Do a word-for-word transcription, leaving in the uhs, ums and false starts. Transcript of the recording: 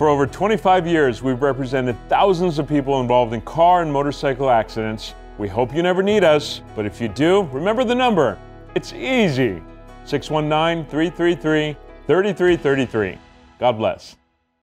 For over twenty-five years, we've represented thousands of people involved in car and motorcycle accidents. We hope you never need us, but if you do, remember the number. It's easy. six one nine, three three three, three three three three. God bless.